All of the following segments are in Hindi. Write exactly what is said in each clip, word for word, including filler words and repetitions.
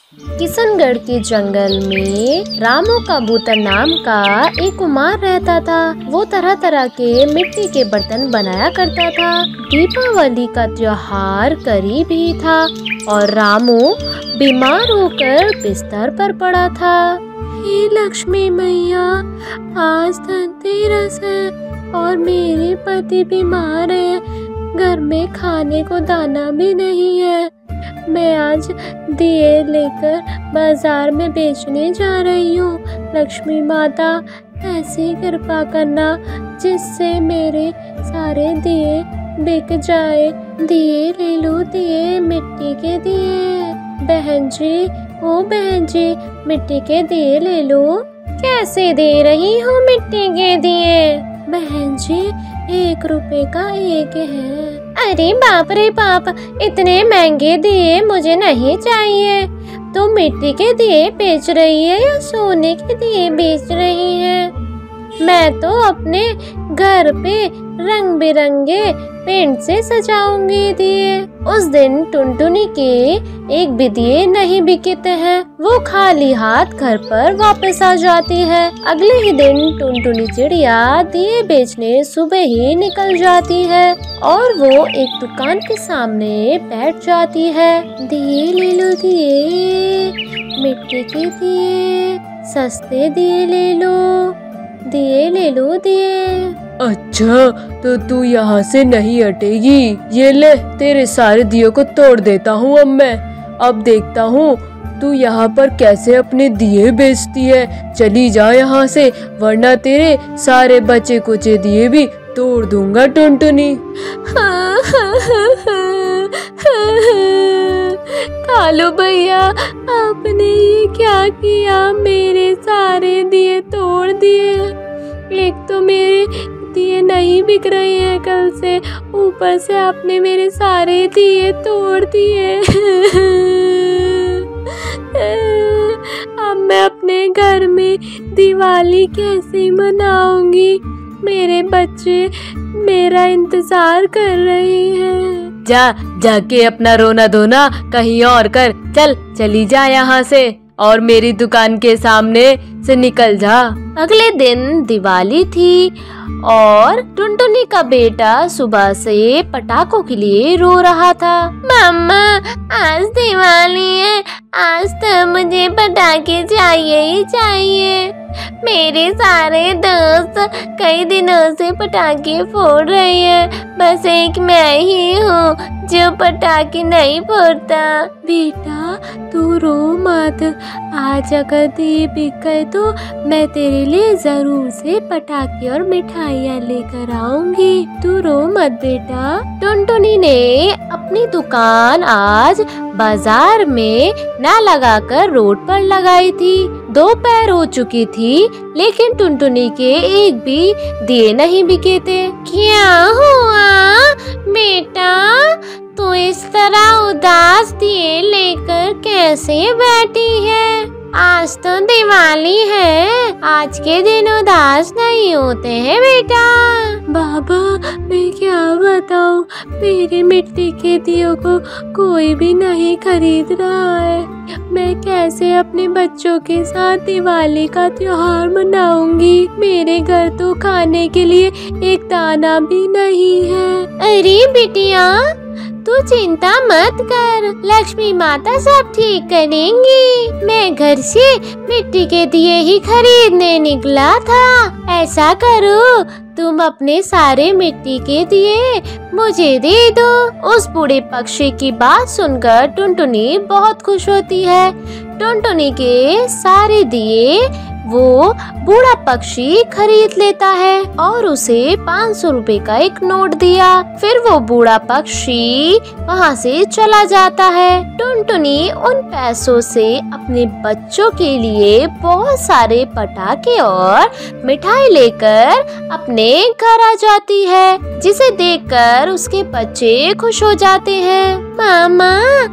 किशनगढ़ के जंगल में रामू कबूतर नाम का एक कुम्हार रहता था। वो तरह तरह के मिट्टी के बर्तन बनाया करता था। दीपावली का त्योहार करीब ही था और रामू बीमार होकर बिस्तर पर पड़ा था। हे लक्ष्मी मैया, आज धनतेरस है और मेरे पति बीमार है। घर में खाने को दाना भी नहीं है। मैं आज दिए लेकर बाजार में बेचने जा रही हूँ। लक्ष्मी माता, ऐसी कृपा करना जिससे मेरे सारे दिए बिक जाए। दिए ले लो, दिए, मिट्टी के दिए। बहन जी, ओ बहन जी, मिट्टी के दिए ले लो। कैसे दे रही हूँ मिट्टी के दिए? बहन जी, एक रुपए का एक है। अरे बाप रे बाप, इतने महंगे दिए मुझे नहीं चाहिए। तुम मिट्टी के दिए बेच रही है या सोने के दिए बेच रही है? मैं तो अपने घर पे रंग बिरंगे पेंट से सजाऊंगी दिए। उस दिन टुनटुनी के एक भी दिए नहीं बिकते हैं। वो खाली हाथ घर पर वापस आ जाती है। अगले ही दिन टुनटुनी चिड़िया दिए बेचने सुबह ही निकल जाती है और वो एक दुकान के सामने बैठ जाती है। दिए ले लो दिए, मिट्टी के दिए, सस्ते दिए ले लो, दिए ले लो दिए। अच्छा, तो तू यहाँ से नहीं हटेगी। ये ले, तेरे सारे दियों को तोड़ देता हूँ अब मैं। अब देखता हूँ तू यहाँ पर कैसे अपने दिए बेचती है। चली जा यहाँ से, वरना तेरे सारे बचे कुचे दिए भी तोड़ दूंगा टुनटुनी। कालू भैया, आपने ये क्या किया? मेरे सारे दिए तोड़ दिए। एक तो मेरे दिए नहीं बिक रहे हैं कल से, ऊपर से आपने मेरे सारे दिए तोड़ दिए। अब मैं अपने घर में दिवाली कैसे मनाऊंगी? मेरे बच्चे मेरा इंतजार कर रहे हैं। जा जाके अपना रोना धोना कहीं और कर। चल चली जा यहाँ से और मेरी दुकान के सामने से निकल जा। अगले दिन दिवाली थी और टुनटुनी का बेटा सुबह से पटाखों के लिए रो रहा था। मम्मा, आज दिवाली है, आज तो मुझे पटाखे चाहिए ही चाहिए। मेरे सारे दोस्त कई दिनों से पटाखे फोड़ रहे हैं, बस एक मैं ही हूँ जो पटाखे नहीं फोड़ता। बेटा तू रो मत, आज अगर दिए बिक गए तो मैं तेरे लिए जरूर से पटाखे और मिठाइयाँ लेकर आऊंगी। तू रो मत बेटा। टुनटुनी ने अपनी दुकान आज बाजार में ना लगाकर रोड पर लगाई थी। दोपहर हो चुकी थी लेकिन टुनटुनी के एक भी दिए नहीं बिके थे। क्या हुआ बेटा, तू इस तरह उदास दिए लेकर कैसे बैठी है? आज तो दिवाली है, आज के दिन उदास नहीं होते हैं बेटा। बाबा, मैं क्या बताऊं, मेरे मिट्टी के दियों को कोई भी नहीं खरीद रहा है। मैं कैसे अपने बच्चों के साथ दिवाली का त्योहार मनाऊंगी? मेरे घर तो खाने के लिए एक दाना भी नहीं है। अरे बिटिया, तू चिंता मत कर, लक्ष्मी माता सब ठीक करेंगी। मैं घर से मिट्टी के दिए ही खरीदने निकला था। ऐसा करो, तुम अपने सारे मिट्टी के दिए मुझे दे दो। उस बूढ़े पक्षी की बात सुनकर टुनटुनी बहुत खुश होती है। टुनटुनी के सारे दिए वो बूढ़ा पक्षी खरीद लेता है और उसे पाँच सौ रुपए का एक नोट दिया। फिर वो बूढ़ा पक्षी वहाँ से चला जाता है। टुनटुनी उन पैसों से अपने बच्चों के लिए बहुत सारे पटाखे और मिठाई लेकर अपने घर आ जाती है, जिसे देखकर उसके बच्चे खुश हो जाते हैं। मामा,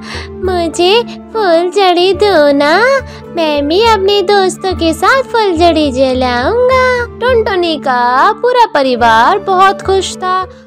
मुझे फुलझड़ी दो ना, मैं भी अपने दोस्तों के साथ फुलझड़ी जलाऊंगा। टुनटुनी का पूरा परिवार बहुत खुश था